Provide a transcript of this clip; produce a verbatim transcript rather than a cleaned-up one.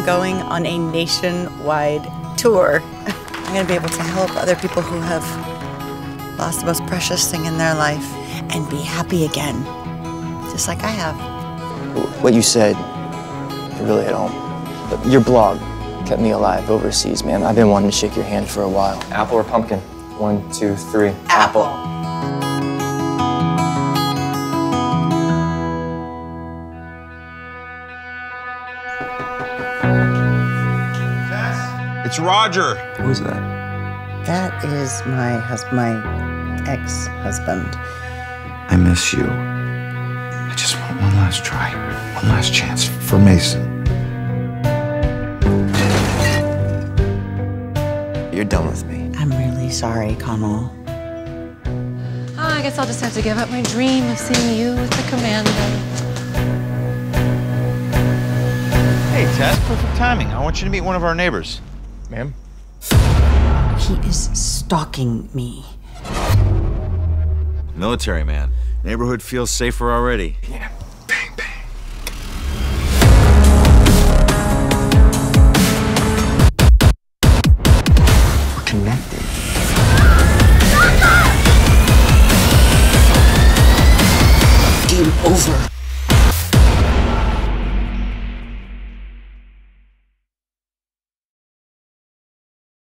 going on a nationwide tour. I'm going to be able to help other people who have lost the most precious thing in their life and be happy again, just like I have. What you said, it really hit home. Your blog kept me alive overseas, man. I've been wanting to shake your hand for a while. Apple or pumpkin? One, two, three. Apple. It's Roger. Who is that? That is my hus- my ex-husband. I miss you. I just want one last try, one last chance for Mason. You're done with me. I'm really sorry, Connell. Oh, I guess I'll just have to give up my dream of seeing you with the commando. Hey, Tess, perfect timing. I want you to meet one of our neighbors. Ma'am? He is stalking me. Military man. Neighborhood feels safer already. Yeah.